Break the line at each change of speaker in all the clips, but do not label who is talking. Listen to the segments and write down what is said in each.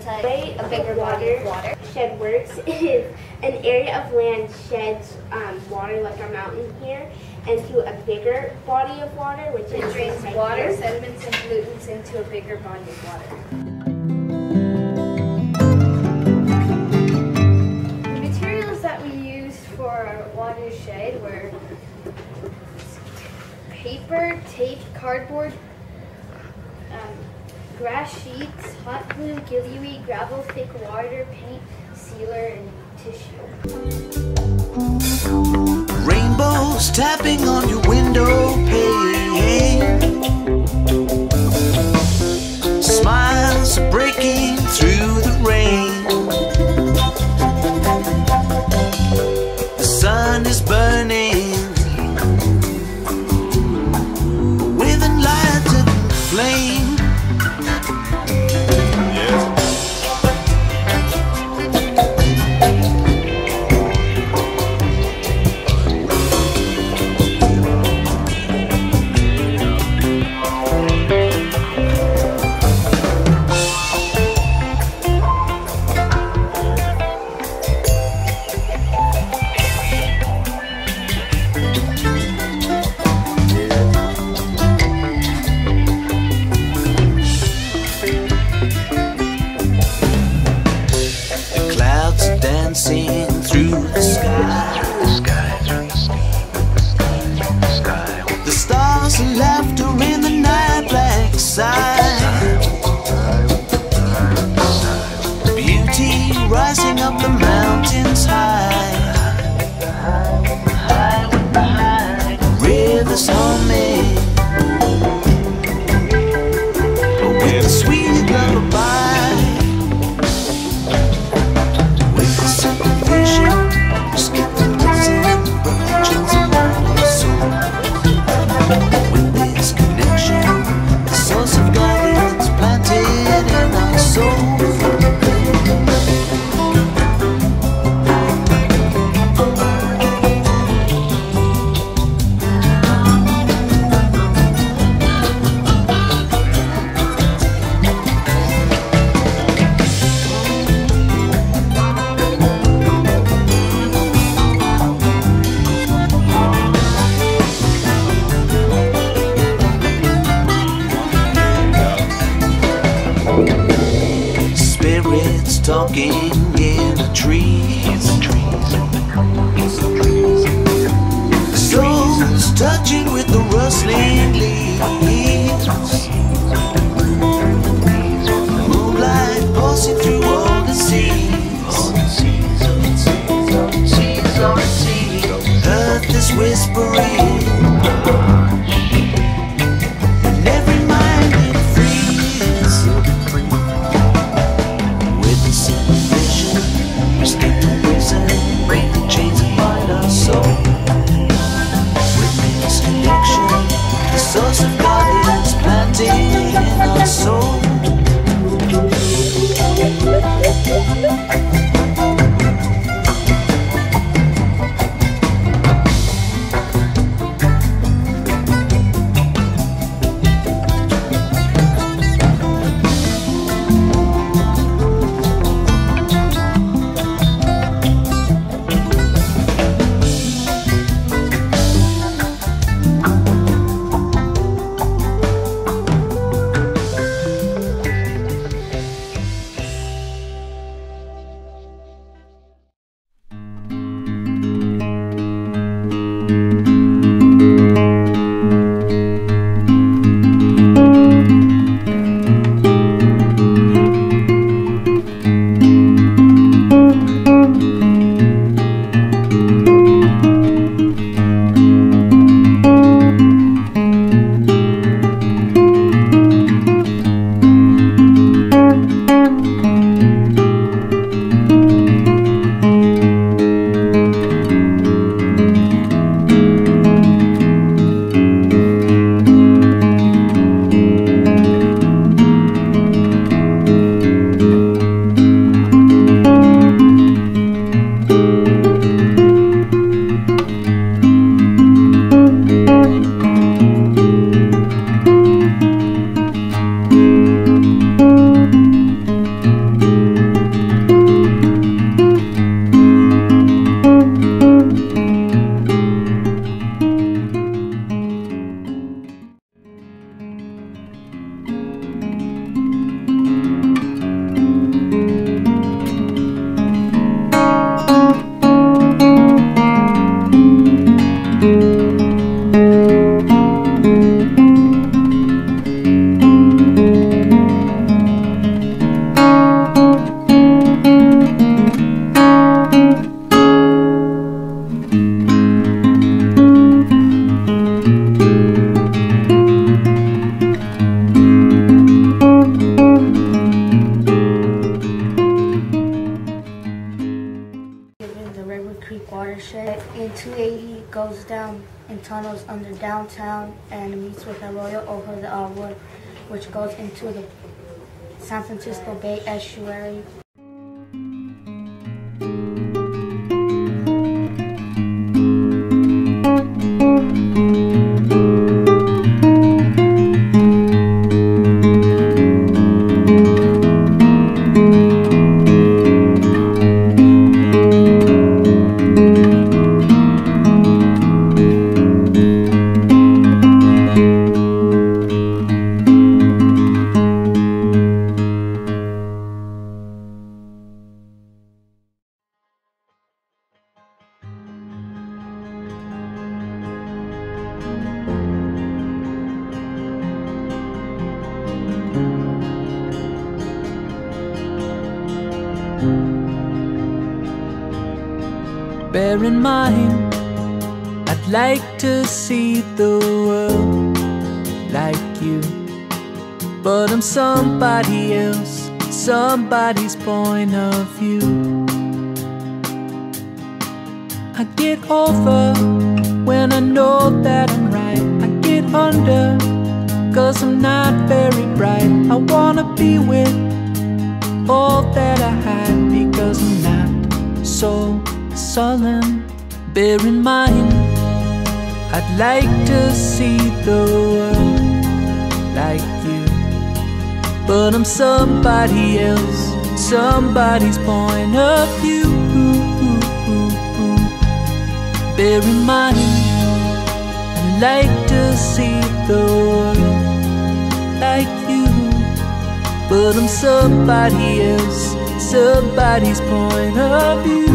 way a bigger body of water. Shed works is an area of land sheds water, like a mountain here, into a bigger body of water, which it drains water, sediments, and pollutants into a bigger body of water. The materials that we used for our watershed were paper, tape, cardboard, grass sheets, hot glue, gillyweed, gravel, thick water, paint, sealer, and tissue.
Rainbows tapping on your window pane. Smiles breaking through the rain. The sun is burning with a lighted flame. Dancing through the sky, the stars and laughter in the night black side. Beauty rising up the mountains high. Rivers humming with a sweet lullaby. Spirits talking in the trees. Souls touching with the rustling leaves. Moonlight pulsing through all the seas. Earth is whispering. Vision.
Creek Watershed. In 280 goes down in tunnels under downtown and meets with Arroyo over the Wood, which goes into the San Francisco Bay Estuary.
Bear in mind, I'd like to see the world like you, but I'm somebody else, somebody's point of view. I get over when I know that I'm right. I get under, 'cause I'm not very bright. I wanna be with all that I had, because I'm not so sullen. Bear in mind, I'd like to see the world like you, but I'm somebody else, somebody's point of view. Bear in mind, I'd like to see the world like you, but I'm somebody else, somebody's point of view.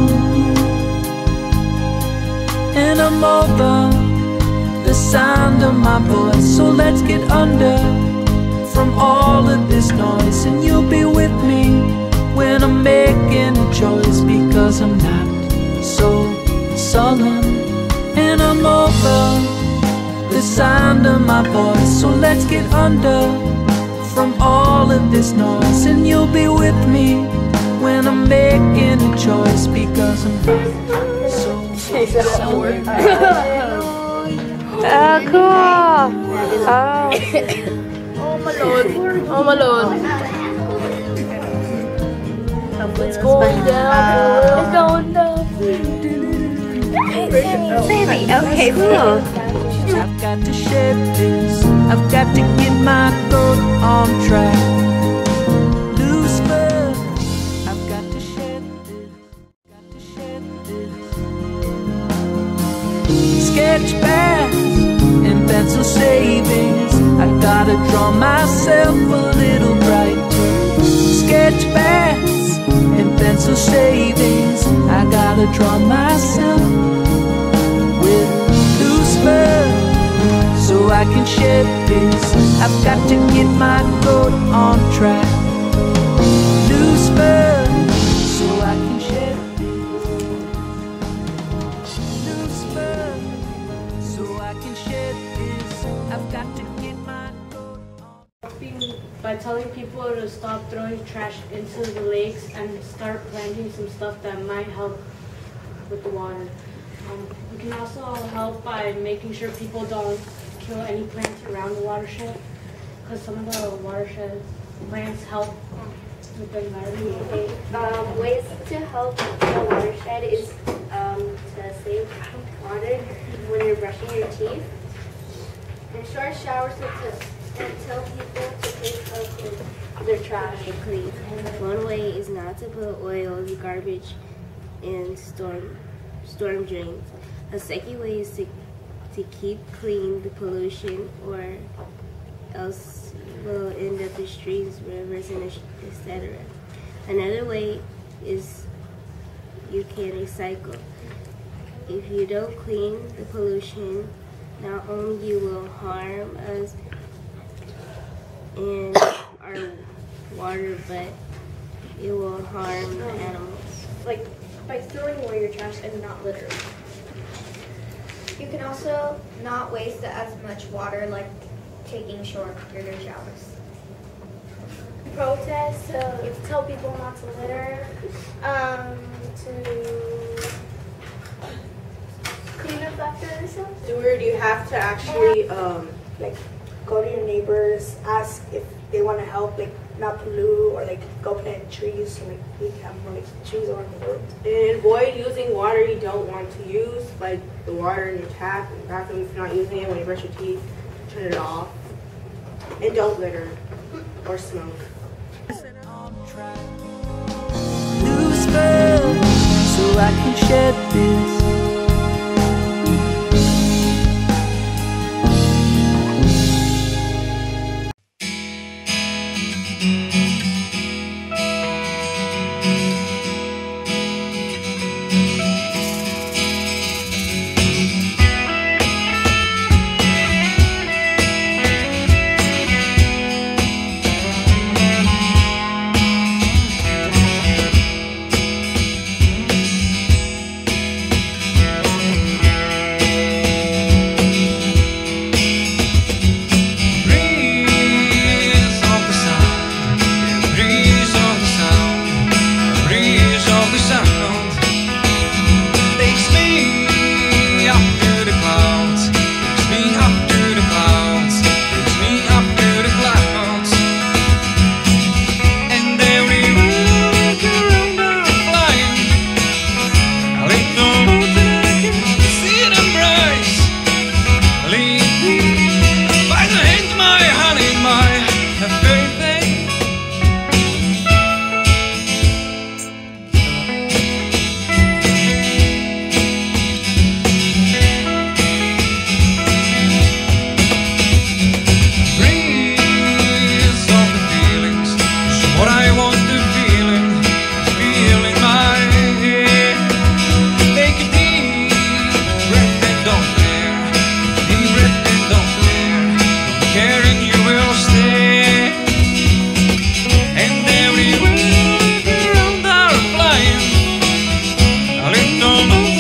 And I'm over the sound of my voice, so let's get under from all of this noise, and you'll be with me when I'm making a choice, because I'm not so sullen. And I'm over the sound of my voice, so let's get under from all of this noise, and you'll be with me when I'm making a choice, because I'm not so sullen.
Cool. Oh. Oh, my Lord. Oh, my Lord. It's going down. It's going down.
Baby, okay, cool.
I've got to shed this, I've got to get my boat on track. Loose fur, I've got to shed this, got to shed this. Sketch pads and pencil savings, I gotta draw myself a little brighter. Sketch pads and pencil savings, I gotta draw myself with loose fur, so I can shed this. I've got to get my coat on track. Loose fur, so I can shed this. Loose fur, so I can shed this. I've got to get my coat on.
By telling people to stop throwing trash into the lakes and start planting some stuff that might help with the water. We can also help by making sure people don't kill any plants around the watershed, because some of the watershed plants help with the environment.
Okay. Ways to help the watershed is to save water when you're brushing your teeth, and short showers and tell people to take out their trash and clean.
One way is not to put oil and garbage in storm drains. A second way is to keep clean the pollution, or else will end up in streams, rivers, and etc. Another way is you can recycle. If you don't clean the pollution, not only you will harm us and our water, but it will harm the animals.
Like by throwing away your trash and not littering.
You can also not waste as much water, like taking shorter showers.
Protest, to tell people not to litter, to
steward, you have to actually like go to your neighbors, ask if they want to help, like not pollute or like go plant trees, so like we have more like trees around the world. And avoid using water you don't want to use, like the water in your tap in the bathroom. If you're not using it when you brush your teeth, turn it off. And don't litter or smoke.
Lose faith so I can shed this.
Don't